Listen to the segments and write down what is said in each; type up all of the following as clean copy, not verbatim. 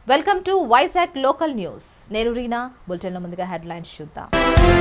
Welcome to Vizag local news. నేను రీనా. బులెటిన్లో ముందుగా హెడ్లైన్స్ చూద్దాం.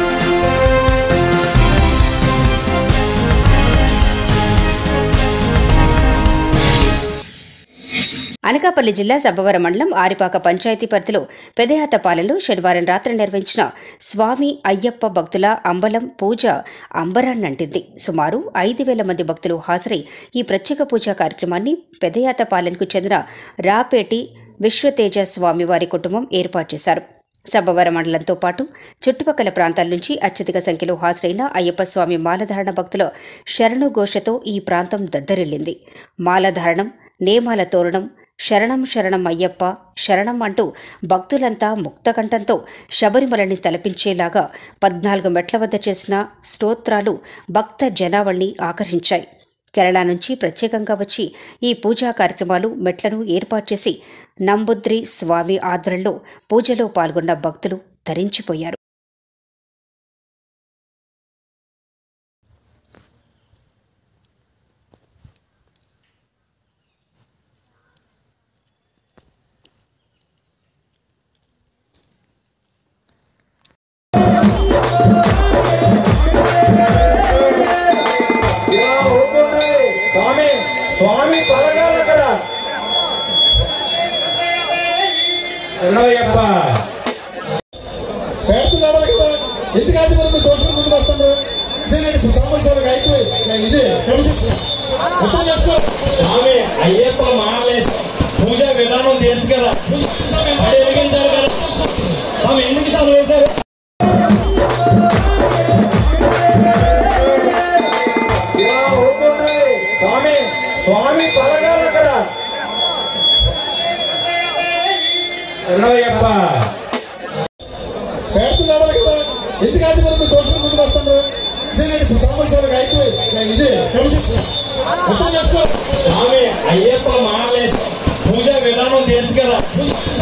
అనకాపల్లి జిల్లా సబ్బవరం మండలం ఆరిపాక పంచాయతీ పరిధిలో పెదయాతపాలెంలో శనివారం రాత్రి నిర్వహించిన స్వామి అయ్యప్ప భక్తుల అంబలం పూజ అంబరాన్నంటింది. సుమారు 5,000 మంది భక్తులు హాజరై ఈ ప్రత్యేక పూజా కార్యక్రమాన్ని పెదయాతపాలెంకు చెందిన రాపేటి విశ్వతేజ స్వామివారి కుటుంబం ఏర్పాటు చేశారు. సబ్బవరం మండలంతో పాటు చుట్టుపక్కల ప్రాంతాల నుంచి అత్యధిక సంఖ్యలో హాజరైన అయ్యప్ప స్వామి మాలధారణ భక్తుల శరణుఘోషతో ఈ ప్రాంతం దద్దరిల్లింది. మాలధారణం, నేమాల తోరణం, శరణం శరణం అయ్యప్ప శరణం అంటూ భక్తులంతా ముక్తకంఠంతో శబరిమలని తలపించేలాగా 14 మెట్ల వద్ద చేసిన స్తోత్రాలు భక్త జనావళిని ఆకర్షించాయి. కేరళ నుంచి ప్రత్యేకంగా వచ్చి ఈ పూజా కార్యక్రమాలు మెట్లను ఏర్పాటు చేసి నంబుద్రి స్వామి ఆధ్వర్యంలో పూజలో పాల్గొన్న భక్తులు ధరించిపోయారు. స్వామి పరగాలక్కడ అన్నయ్యప్ప పేర్కొన్నాడు కదా. ఎందుకంటే మనం దోషం ముందుకు వస్తాడు. ఇదేనండి సంవత్సరాలకు అయిపోయి ఇదే క్రమశిక్షణ మొత్తం చేస్తూ స్వామి అయ్యప్ప మాలే పూజా విధానం తెలుసు కదా, అది వెలిగించారు కదా. స్వామి ఎందుకు సార్ వేశారు? స్వామి స్వామి పరగాలక్కడ అన్నయ్యప్ప పేర్కొన్నాడు కదా. ఎందుకంటే మనం దోషం ముందుకు వస్తాడు. ఇదేనండి సంవత్సరాలకు అయిపోయి ఇదే క్రమశిక్షణ మొత్తం చేస్తూ స్వామి అయ్యప్ప మాలే పూజా విధానం తెలుసు కదా,